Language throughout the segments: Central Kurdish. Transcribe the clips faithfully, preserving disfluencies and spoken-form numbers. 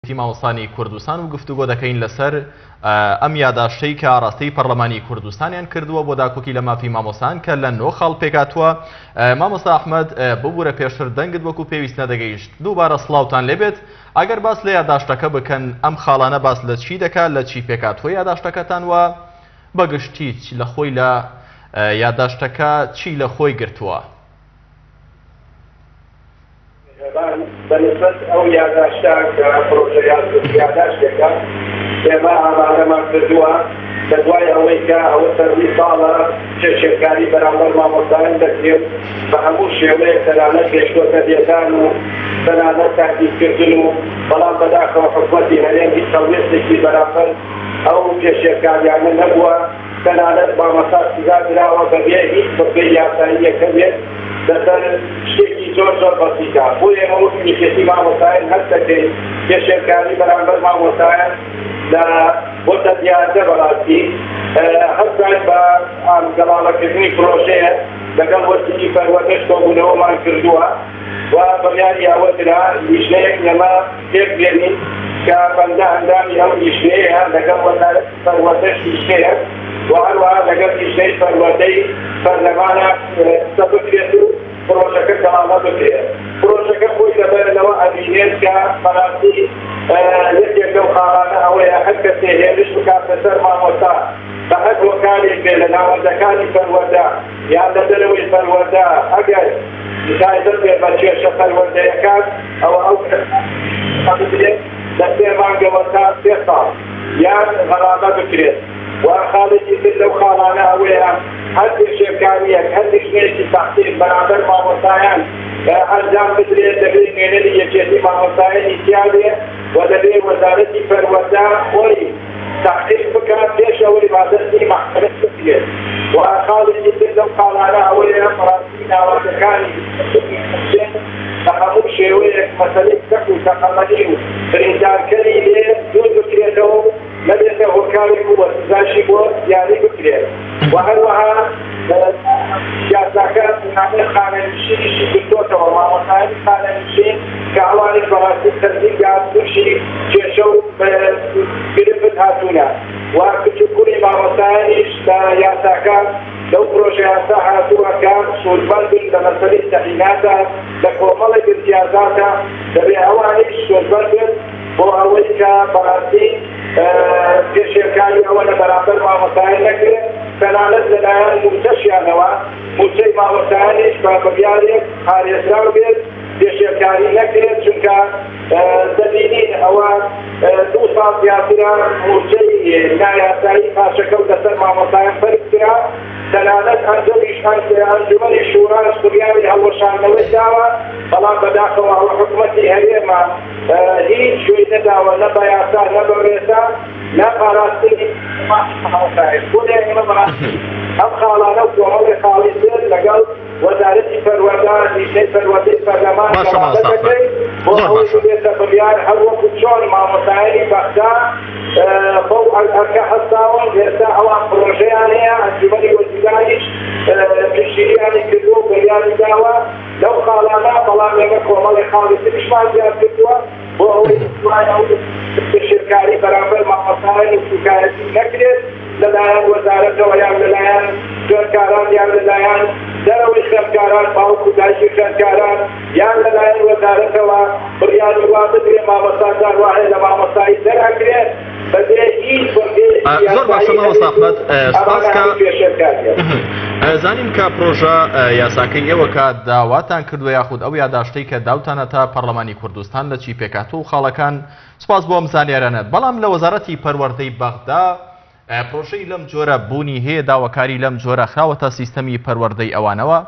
مامۆستانی کوردستان و گفتوگۆ دەکەین لەسەر ئەم یاداشتەی کە ئاراستەی پەرلەمانی کوردستانیان کردووە بۆ داکۆکی لە مافی مامۆستان کە لە نۆ خاڵ پێکاتووە. مامۆستا ئەحمەد ببوورە پێشتر دەنگت وەکو پێویست نەدەگەیشت. دووبارە سڵاوتان لێبێت. ئەگەر باس لە یاداشتەکە بکەن ئەم خاڵانە باس لە چی دەکات لە چی پێکاتووە یاداشتەکەتان وە بەگشتی لە خۆی لە یاداشتەکە چی لە خۆی گرتووە؟ بەنسبەت ئەو یاداشتە کە پرۆژە یاداشتێکە ئێمە ئامادەمان کردووە لە دوای ئەوەی کە ئەوە سەرنی ساڵە کێشێکاری بەرامبەر مامۆستایان دەکرێت بە هەموو شێوەیەک تەنانەت پێشکۆتە دێدان و تەنانەت تاکیدکردن و بەڵام بەداخەوە حکومەتی هەرێم هیچ هەڵوێستێکی بەرامبەر ئەو کێشێکاریانە نەبووە. تەنانەت مامۆستا سزا دراوە بەبێ هیچ بەپێی یاساییەکە بێت لەسەر شتێکی زۆر زۆر بەسیطە. بۆ ئێمە وەک نیشتەی مامۆستایان هەست دەکەین کێشێکاری بەرامبەر مامۆستایان لە بۆتە دیاردە بەڕاستی هەستان بە گەڵاڵەکردنی پرۆژەیە لەگەڵ وەرزشی پەروەردەش کۆبوونەوەمان کردووە و بڕیاری ئەوەدرا لیژنەیەک لەمە تێک بێنین کە بەندە ئەندامی ئەو لیژنەیە لەگەڵ وەزارەتی پەروەردەش لیژنەیەک و هەروەها لەگەڵ لیژنەی پەروەردەی پەرلەمانە قسە بکرێت و پرۆژەکە گەڵاڵە بکرێت. پرۆژەکە خۆی لەبەرەوە ئەبینێت کە بەڕاستی یەکێک لەو خاڵانە ئەوەیە هەر کەسێ هێرش بکاتە سەر مامۆستا بە هەر هۆکارێک بێ لە ناوەندەکانی پەروەردە یان لە دەرەوەی پەروەردە ئەگەر تایبەت بێ بە کێشە پەروەردەیەکان ئەوە ئەو بکرێت لە سێ مانگەوە تا سێ ساڵ یان غەڵامە بکرێت. و خاڵێکی تر لەو خاڵانە ئەوەیە هەر کێشێکاریەک هەر لیژنەیەکی تەحقیق بەرامبەر مامۆستایان ئەنجام بدرێت دەبێت نوێنەری یەکێتی مامۆستایانی تیا بێ و دەبێت وەزارەتی پەروەردە خۆی تحقیق بکات پێش ئەوەی بادەستی مەحکەمە بکرێت. و خاڵێکی تر لەو خاڵانە ئەوەیە بەڕاستی ناوەندەکانی بە هەموو شێوەیەک مەسەلەی سەک و تەقەمەنی و بریندارکەری لێ دوور بکرێتەوە نەبێتە هۆکارێک و وەسزاشی بۆ دیاری بکرێت. و هەروەها سیاساکە نامێ خانەنشینیشی کردوتەوە مامۆستایانی خانەنشین کە ئەوانش بەڕاستی تەنزیلگات تووشی کێشە و گرفت هاتوونە و کچوکوڵی مامۆستایانیش لە یاساکە لەو پرۆژە یاسا هاتووە کە سوودمەندن لە مەسەلەی تەعیناتە لە کۆمەڵێک امتیازاتە دەبێت ئەوانیش سوودمەندن بۆ ئەوەی کە بەڕاستی کێشێکاری ئەوە لە بەرامبەر مامۆستایان نەکرێت تەنانەت لەلایەن موچەشیانەوە موچەی مامۆستایانیش بە بڕیارێک پارێزراو بێت کێشێکاری نەکرێت چونکە دەبینین ئەوە دوو ساڵ زیاترە موچەی نایاسایی پاشەکەوت لەسەر مامۆستایان فەرز کرا. تەنانەت ئەنجەمیش ئەنجومەنی شوراش بڕیاری هەڵوەشاندنەوەی داوە بەڵام بەداخەوە ئەوە حکومەتی هەرێمە هیچ شوێی نەداوە نە بە یاسا نە بە ڕێسا نە پاراستنی مامۆستایان. بۆ ئێمە بەڕاستی ئەم خاڵانە و کۆمەڵی خاڵی تر لەگەڵ وەزارەتی پەروەردە لیژنەی پەروەردەی پەرلەمان گەڵاڵە دەکەین بۆ ئەوەی بێتە بڕیار هەر وەکو چۆن مامۆستایانی بەغدا بەو ئەرکە هەستاوە ئێستا ئەوان پرۆژەیان هەیە ئەنجومەنی وەزیرانیش پشتگیریانی کردووە و بڕیاری داوە لەو خاڵانە. بەڵام ئێمە کۆمەڵی خاڵی تریشمان زیاد کردووە بۆ ئەوەی شێرکاری بەرامبەر مامۆستایانی سوکایەتی نەکرێت لەلایەن وەزارەتەوە یان لەلایەن خوێندکاران یان لەلایەن دەرەوەی خوێندکاران باوکو دایکی خوێندکاران یان لەلایەن وەزارەتەوە بڕیاری وا بدرێت مامۆستا داروایە لە مامۆستایی دەرەکرێت بەبێ هیچ وەرگێکی زۆر باشە مامۆستا ئەحمەد. سپاس کە زانیم کە پرۆژە یاساکەی ئێوە کە داواتان کردووە یاخود ئەو یاداشتەی کە داوتانە تا پەرلەمانی کوردستان لە چی پێکاتوە و خاڵەکان سپاس بۆ ئەم زانیارانە. بەڵام لە وەزارەتی پەروەردەی بەغدا پرۆژەی لەم جۆرە بوونی هەیە داواکاری لەم جۆرە خراوەتە سیستەمی پەروەردەی ئەوانەوە؟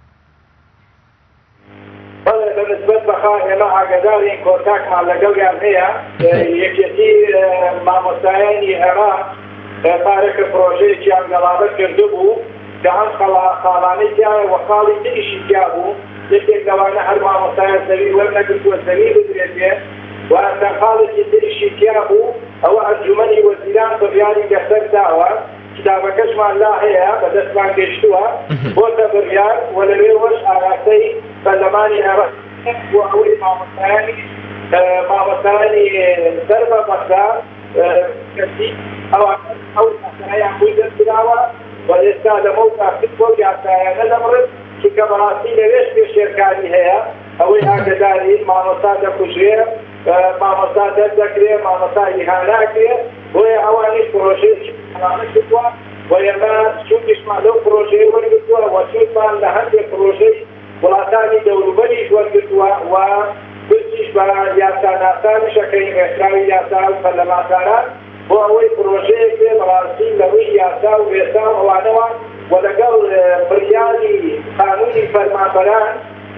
بەنسبەت بەخوا ئێمە ئاگادارین کۆنتاکتمان لەگەڵیان هەیە. یەکێتی مامۆستایانی عێراق پارێکە پرۆژەیەکیان گەڵابە کردبوو کە ئەم خاڵانەی تیایە و خاڵی تریشی تیا بوو. یەکێک لەوانە هەر مامۆستایان سەوی وەرنەگرتووە سەوی بدرێت بێ و ئەستا خاڵێکی تریشی تیا بوو ئەوە ئەنجومەنی وەزیران بڕیاری لەسەر داوە. کتابەکەشمان لا هەیە بەدەستمان گەشتووە بۆتە بڕیار و لەوێ وەش ئاراستەی پەرلەمانی عێراق بۆ ئەوەی مامۆستایانی مامۆستایانی سەر بە بەخدا کەسی ئەو یاسایان بووی دەستکراوە و ئێستا لەمەو کافت بۆ یاسایانە دەمڕێت چونکە بەڕاستی لەوێش پێشێرکاری هەیە ئەوەی ئاگدارین مامۆستا دەکوژێ مامۆستا دەردەکرێت مامۆستا ئیهاناکرێت بۆیە ئەوانیش پرۆژەیەکی کردووە و ئێمە چونکیشمان لەو پرۆژەیە وەرگرتووە و چونمان لە هەندێک پرۆژەی وڵاتانی دەوروبەریش وەرگرتووە و بچیش بە یاساناسانیشەکەی هێشراوی یاسا و پەرلەمانتاران بۆ ئەوەی پرۆژەیەک بێ بەڕاستی لەڕووی یاسا و وێستا و ئەوانەوە و لەگەڵ بڕیاری قانونی فەرمانبەران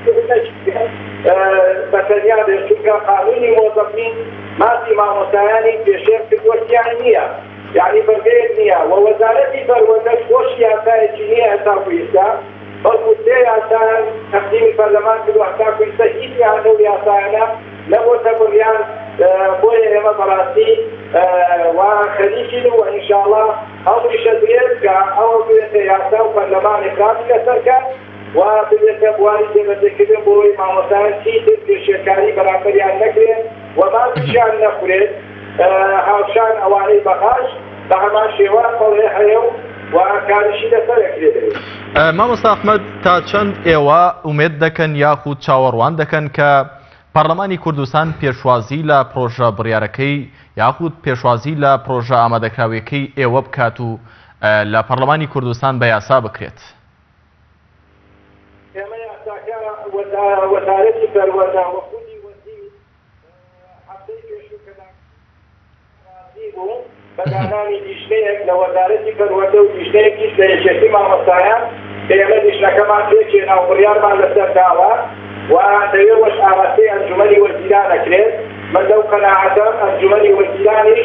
بەتەنیا بێت چونکە قانونی مۆزەفین ماسی مامۆستایانی پێشێر کردوەتیان نییە یعنی بەرگەیەک نییە و وەزارەتی بەروەدەست خۆش یاسایەکی نییە هەتا کوئیستا بەڵکو سێ یاسایان تەقدیمی پەرلەمان کردووە هەتا کوئیستا هیچیان لەو یاسایانە نەبووەتە بڕیان بۆیە ئێمە بەڕاستی و خەریکین و ئینشاءڵڵا هەڵمیشە درێت کە ئەوە بێتە یاسا و پەرلەمانێکراتی لەسەرکە و بێتە بواری جێبەجێکردن بۆی مامۆستایان چی تر پێشێرکاری بەرامبەریان نەکرێت و مازیشیان نەخورێت هاوشان ئەوانەی بەخاش بە هەمان شێوان بەڵێ هەیە و کاریشی لەسەرەکرێت. مامۆستا ئەحمەد تا چەند ئێوە ئومێد دەکەن یاخود چاوەڕوان دەکەن کە پەرلەمانی کوردستان پێشوازی لە پرۆژە بڕیارەکەی یاخود پێشوازی لە پرۆژە ئامادەکراویەکەی ئێوە بکات و لە پەرلەمانی کوردستان بە یاسا بکرێت؟ ئێمە یاساکە وەزارەتی پەروەردە و خودی وەزیر هەفتەی پێشوو کە رازی بوو بەدانانی لیژنەیەک لە وەزارەتی پەروەردە و لیژنەیەکیش لە یەکێتی مامۆستایان کە ئێمە لیژنەکەمان پێچێنا و بڕیارمان لەسەر داوە و دەوێت ئاراستەی ئەنجومەنی وەزیران ئەکرێت من لەو قەناعەتەم ئەنجومەنی وەزیرانیش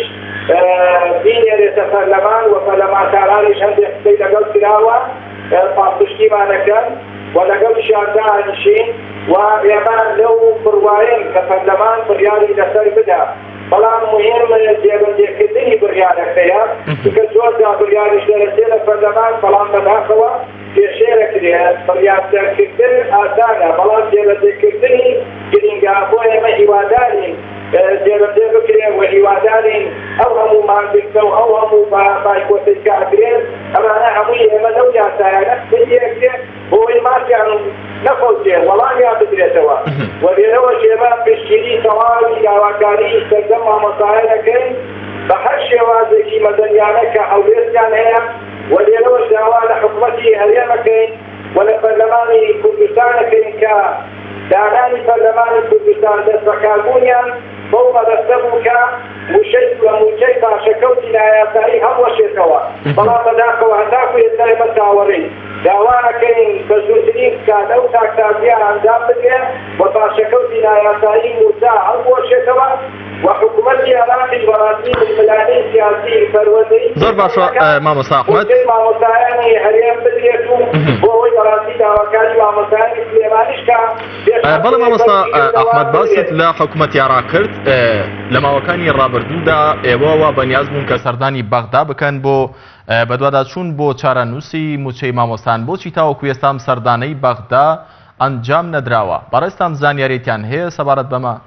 بینێرێتە پەرلەمان و پەرلەمانتارانیش هەندێک قسەی لەگەڵ کراوە پاڵپشتیمانەکەن و لەگەڵیشیان دانیشین و ئێمە لەو بڕواین کە پەرلەمان بڕیاری لەسەر بدە بەڵام مهم جێبەجێکردنی بڕیارەکەیە چونکە زۆرجا بڕیاریش دەرەچێت لە پەرلەمان بەڵام بەداخەوە پێشێرەکرێت بڕیاردەرکردن ئاسانە بەڵام جێبەجێکردنی گرنگە بۆ ئێمە هیوادارین جێبەجێ بکرێن و هیوادارین ئەو هەموو مانگرتە و ئەو هەموو بایکۆتێککە ئەکرێن ئەمانە هەمووی ئێمە لەو یاسایانە بەیەکرێت بۆی ماسیان نەخۆزێ وەڵامیان بدرێتەوە و لێرەوەش ئێمە پشتگیری تەواوی داواکاری سەردەم مامۆستایانەکەین بە هەر شێوازێکی مەدەنیانە کە هەولێستیان هەیە و لێرەوەش داوا لە حکوومەتی هەرێمەکەین و لە پەرلەمانی کوردستانەکەین کە دانانی پەرلەمانی کوردستان دەست بەکاربوونیان بەو مەبەستە بوو کە موشەی و موچەی پاشەکەوتی نایاسایی هەڵوەشێتەوە بەڵام بەداخەوە هەتاکو ئێستا ئێمە چاوەڕێین داوانەکەین بە زووترین کات ئەو تاکتازیە ئەنجام بدرێت و پاشەکەوتی نایاسایی موچا هەڵوەشێتەوە و حکوومەتی عێراقی بەڕاستی ململانەی سیاسی پەروەردەی زۆر باشە مامۆستا ئەحمەد مامۆستایانی هەرێم بدرێت و بۆ ئەوەی بەڕاستی داواکاری مامۆستایانی سلێمانیش کە بەڵێ مامۆستا ئەحمەد باست لە حکوومەتی عێراق کرد لە ماوەکانی ڕابردوودا ئێوەوە بەنیاز بوون کە سەردانی بەغدا بکەن بۆ بەدواداچوون بۆ چارەنووسی موچەی مامۆستان بۆچی تاوەکو ئێستام سەردانەی بەغدا ئەنجام نەدراوە بەڕێستان زانیاریتیان هەیە سەبارەت بەمە؟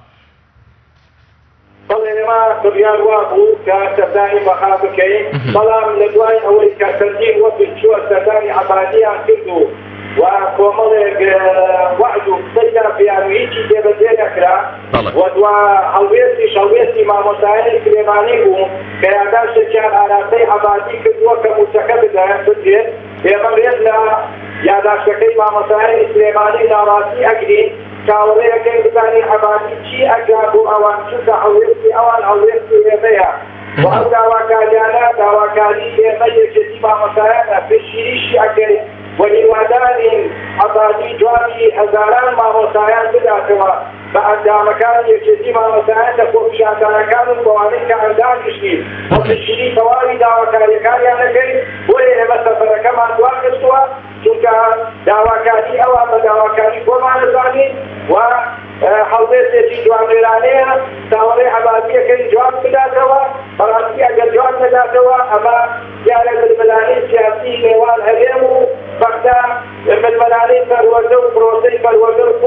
بەڵێ ئێمە بڕیار وا بوو کە سەردانی بەغا بکەین بەڵام لە دوای ئەوەی کە سەردین وەکت چووە سەردانی عەبادیان کرد و و کۆمەڵێک وعد و قسەیدا پێیان هیچی جێبەجێ نەکرا و دوا هەڵوێستی هەڵوێستی مامۆستایانی سلێمانی بوو کە یاداشتێکیان ئاراستەی عەبادی کردووە کە موچەکە بدرێت ئێمە ڕێز لە یاداشتەکەی مامۆستایانی سلێمانی ناڕاستی ئەگرین چاوەڕێیەکەی بزانین عەبادی چی ئەگرا بۆ ئەوان چونکە هەڵوێستی ئەوان هەڵوێستی ئێمەیە و ئەو داواکاریانە داواکاری ئێمە یەکێتی مامۆستایانە پشگیریشی ئەکەین و هیوادارین عەبادی جوانی هەزاران مامۆستایان بداتەوە بە ئەندامەکان یەکێتی مامۆستایان لە خۆپیشاندانەکان و بەوانەی کە ئەندامشتین و پشگیری تەواوی داواکاریەکانیان ئەکەین بۆیە ئێمە سەفەرەکەمان دوانگرتووە چونکە داواکاری ئەوە بە داواکاری خۆمان دەزانین و هەڵوێستێکی جوانێرانەیە چاوەڕێی عەبادیەکەی جوان بداتەوە بەڕاستی ئەگەر جوان نەداتەوە ئەمە دیارە ململانەی سیاسی نێوان هەرێم و بەغدا ململانەی پەروەردە و پرۆسەی پەروەردە و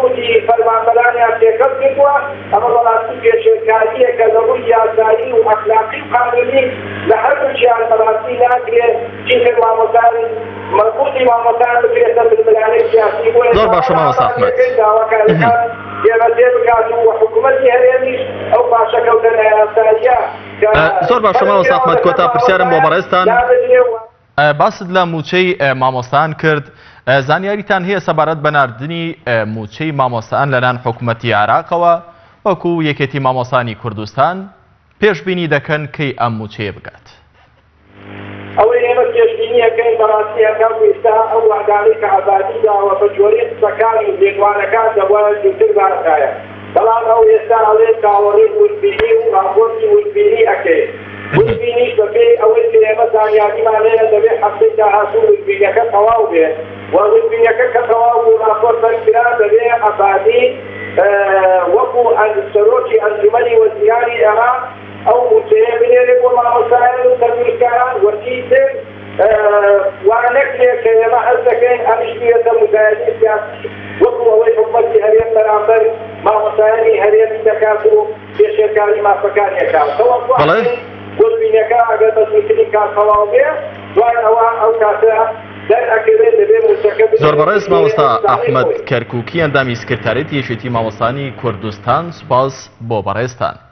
مەبوودی فەرمانبەرانیان تێکەڵ کردووە ئەمە بەڵاستی پێشێرکاریەکە لە ڕووی یاسایی و ئەخلاقی و قانونی لە هەردووچیان بەڕاستی ناکرێت چونکە مامۆستان مەبوودی مامۆستان بکرێتە بلبلانەی سیاسی بۆیە زۆر باشە مامۆستا ئەحمەد داواکاریەکان جێبەجێ بکات و حکوومەتی هەرێمیش ئەو پاشەکەوتنە یاساییە زۆر باشە مامۆستا ئەحمەد کۆتا پرسیارم بۆ بەڕێزتان باست لە موچەی مامۆستان کرد زانیاریتان هەیە سەبارەت بە ناردنی موچەی مامۆستان لەلایەن حکوومەتی عێراقەوە وەکو یەکێتی مامۆستانی کوردستان پێشبینی دەکەن کەی ئەم موچەیە بگات ئەوەی ئێمە پێشبینیەکەین بەڕاستی ئەکەم ئێستا ئەو وادانەی کە ئازادی داوە بە جۆرەی قسەکان و لێدوانەکان دەبوایە زووتر بارکایە بەڵام ئەو ئێستا ئەڵێ تاوەڕێی وربینی و راپۆرتی وربینی ئەکەی وربینیش بەپێی ئەوەی کە ئێمە زانیاریمان لێرە دەبێت هەفتەی داهاتوو وربینیەکە تەواو بێت و وربینیەکە کە تەواو بوو راپۆرت بەرکرا دەبێت ئازادی وەکو سەرۆکی ئەنجومەنی وەزیرانی عێراق ئەو موچەیە بنێرێ بۆ مامۆستایان و سەرکردکاران وەرتی تر وانەکرێت کە ئێمە هەست دەکەین ئەمیش بێتە مزایدەی سیاسی وەکو ئەوەی حکوومەتی هەرێم بەرامبەر مامۆستایانی هەرێمی دەکات و پێشێرکاری مافەکانیەکات گۆربینەکە ئەگەر بەسوکردنی کار تەواو بێ دوای ئەوە ئەو کاتە دەرئەکەوێت دەبێت موچەکە زۆر بەڕێز مامۆستا ئەحمەد کەرکووکی ئەندامی سکرتارێتی یەکێتی مامۆستانی کوردستان سوپاس بۆ بەڕێزتان